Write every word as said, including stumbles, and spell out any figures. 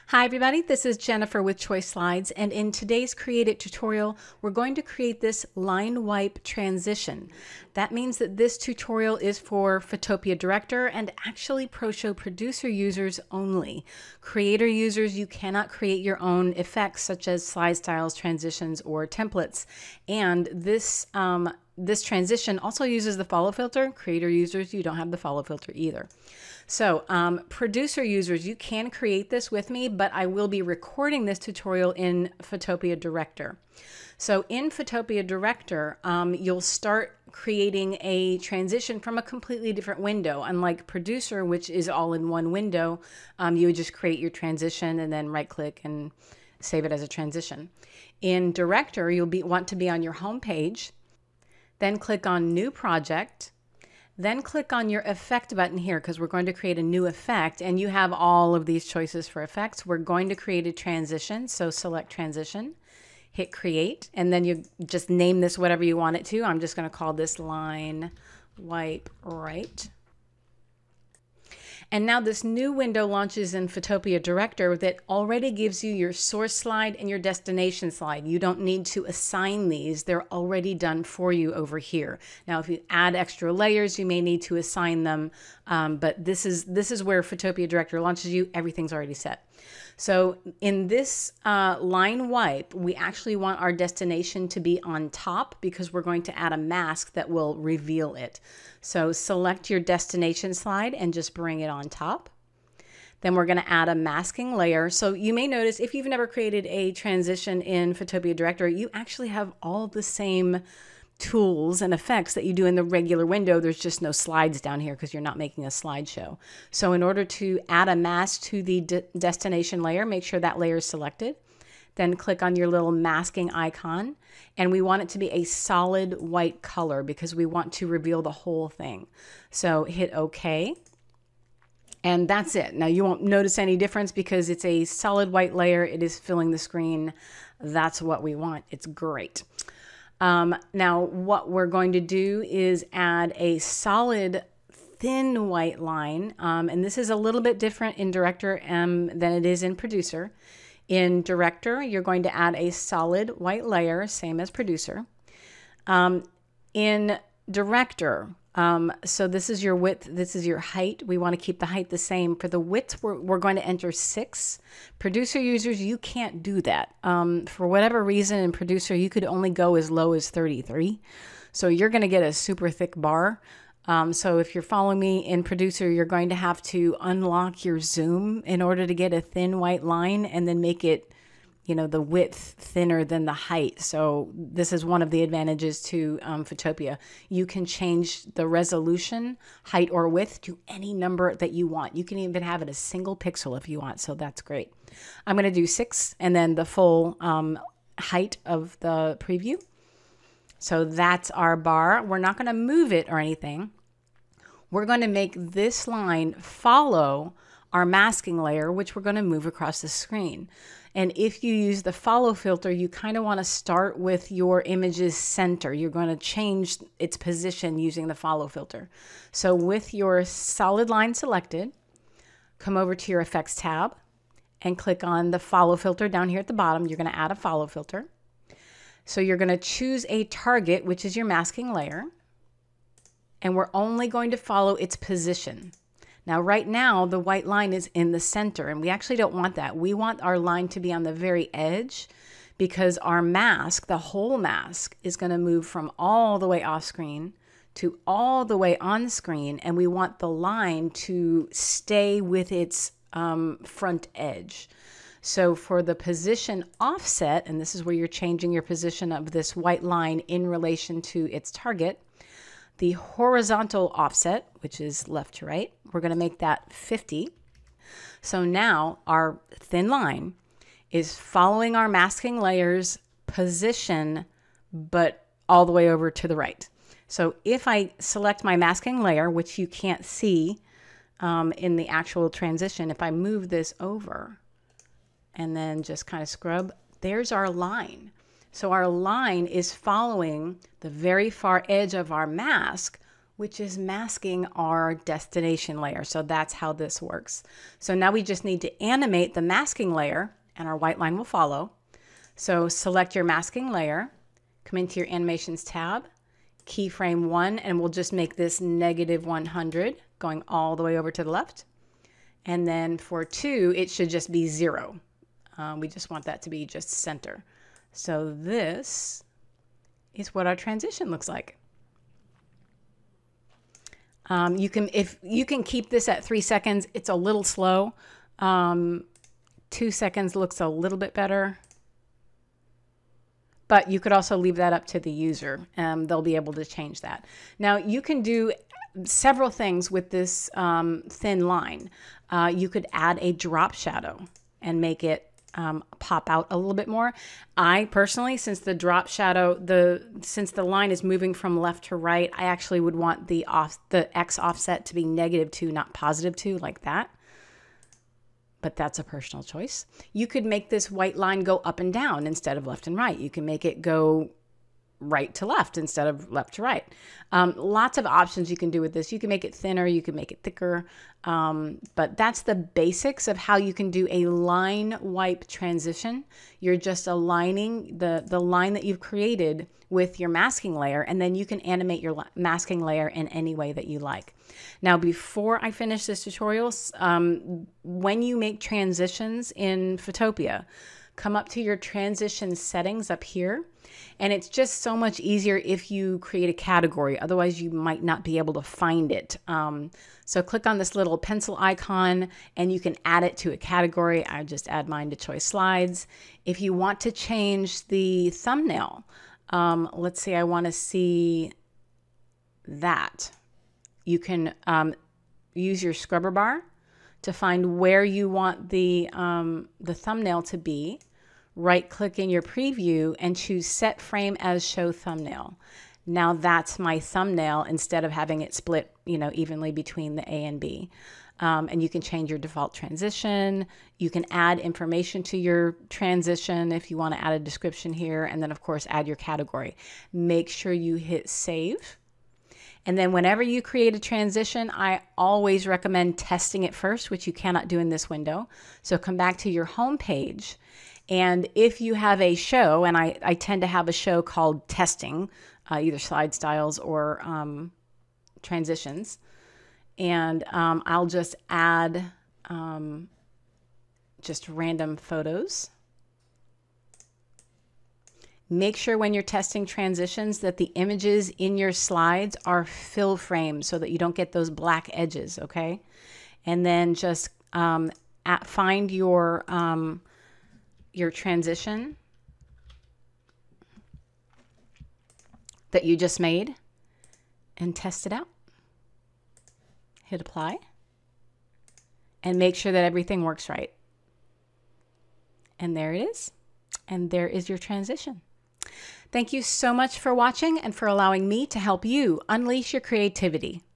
Hi everybody, this is Jennifer with Choice Slides, and in today's Create It tutorial, we're going to create this line wipe transition. That means that this tutorial is for Photopia Director and actually ProShow producer users only. Creator users, you cannot create your own effects such as slide styles, transitions, or templates. And this um, This transition also uses the follow filter. Creator users, you don't have the follow filter either. So um, producer users, you can create this with me, but I will be recording this tutorial in Photopia Director. So in Photopia Director, um, you'll start creating a transition from a completely different window. Unlike Producer, which is all in one window, um, you would just create your transition and then right click and save it as a transition. In Director, you'll be, want to be on your home page. Then click on New Project. Then click on your Effect button here because we're going to create a new effect, and you have all of these choices for effects. We're going to create a transition, so select Transition, hit Create, and then you just name this whatever you want it to. I'm just going to call this Line Wipe Right. And now this new window launches in Photopia Director that already gives you your source slide and your destination slide. You don't need to assign these. They're already done for you over here. Now, if you add extra layers, you may need to assign them. Um, but this is, this is where Photopia Director launches you. Everything's already set. So in this uh, line wipe, we actually want our destination to be on top because we're going to add a mask that will reveal it. So select your destination slide and just bring it on top. Then we're going to add a masking layer. So you may notice if you've never created a transition in Photopia Director, you actually have all the same tools and effects that you do in the regular window. There's just no slides down here because you're not making a slideshow. So in order to add a mask to the de destination layer, make sure that layer is selected. Then click on your little masking icon, and we want it to be a solid white color because we want to reveal the whole thing. So hit OK. And that's it. Now you won't notice any difference because it's a solid white layer. It is filling the screen. That's what we want. It's great. Um, now what we're going to do is add a solid thin white line. Um, and this is a little bit different in Director um, than it is in Producer. In Director, you're going to add a solid white layer, same as Producer. Um, in Director, um, so this is your width, this is your height. We want to keep the height the same. For the width, we're, we're going to enter six. Producer users, you can't do that. Um, for whatever reason in Producer, you could only go as low as thirty-three. So you're going to get a super thick bar. Um, so if you're following me in Producer, you're going to have to unlock your zoom in order to get a thin white line and then make it, you know, the width thinner than the height. So this is one of the advantages to um, Photopia. You can change the resolution, height or width to any number that you want. You can even have it a single pixel if you want. So that's great. I'm going to do six and then the full um, height of the preview. So that's our bar. We're not going to move it or anything. We're going to make this line follow our masking layer, which we're going to move across the screen. And if you use the follow filter, you kind of want to start with your image's center. You're going to change its position using the follow filter. So with your solid line selected, come over to your Effects tab and click on the follow filter down here at the bottom. You're going to add a follow filter. So you're going to choose a target, which is your masking layer, and we're only going to follow its position. Now, right now, the white line is in the center, and we actually don't want that. We want our line to be on the very edge because our mask, the whole mask, is going to move from all the way off screen to all the way on screen, and we want the line to stay with its um, front edge. So for the position offset, and this is where you're changing your position of this white line in relation to its target, the horizontal offset, which is left to right, we're going to make that fifty. So now our thin line is following our masking layer's position, but all the way over to the right. So if I select my masking layer, which you can't see um, in the actual transition, if I move this over, and then just kind of scrub, there's our line. So our line is following the very far edge of our mask which is masking our destination layer. So that's how this works. So now we just need to animate the masking layer and our white line will follow. So select your masking layer, come into your animations tab, keyframe one, and we'll just make this negative one hundred going all the way over to the left. And then for two, it should just be zero. Um, we just want that to be just center. So this is what our transition looks like. Um, you can, if you can keep this at three seconds, it's a little slow. Um, two seconds looks a little bit better. But you could also leave that up to the user. Um, they'll be able to change that. Now you can do several things with this um, thin line. Uh, you could add a drop shadow and make it um, pop out a little bit more. I personally, since the drop shadow, the since the line is moving from left to right, I actually would want the off the X offset to be negative two, not positive two, like that. But that's a personal choice. You could make this white line go up and down instead of left and right. You can make it go right to left instead of left to right. Um, lots of options you can do with this. You can make it thinner, you can make it thicker, um, but that's the basics of how you can do a line wipe transition. You're just aligning the, the line that you've created with your masking layer, and then you can animate your masking layer in any way that you like. Now, before I finish this tutorial, um, when you make transitions in Photopia, come up to your transition settings up here. And it's just so much easier if you create a category. Otherwise, you might not be able to find it. Um, so click on this little pencil icon and you can add it to a category. I just add mine to choice slides. If you want to change the thumbnail, um, let's say I want to see that. You can um, use your scrubber bar to find where you want the, um, the thumbnail to be. Right click in your preview and choose set frame as show thumbnail. Now that's my thumbnail instead of having it split, you know, evenly between the A and B. Um, and you can change your default transition. You can add information to your transition if you want to add a description here, and then of course add your category. Make sure you hit save. And then whenever you create a transition, I always recommend testing it first, which you cannot do in this window. So come back to your home page. And if you have a show, and I, I tend to have a show called testing, uh, either slide styles or um, transitions, and um, I'll just add um, just random photos. Make sure when you're testing transitions that the images in your slides are fill frames so that you don't get those black edges, okay? And then just um, at, find your... Um, your transition that you just made and test it out. Hit apply and make sure that everything works right. And there it is. And there is your transition. Thank you so much for watching and for allowing me to help you unleash your creativity.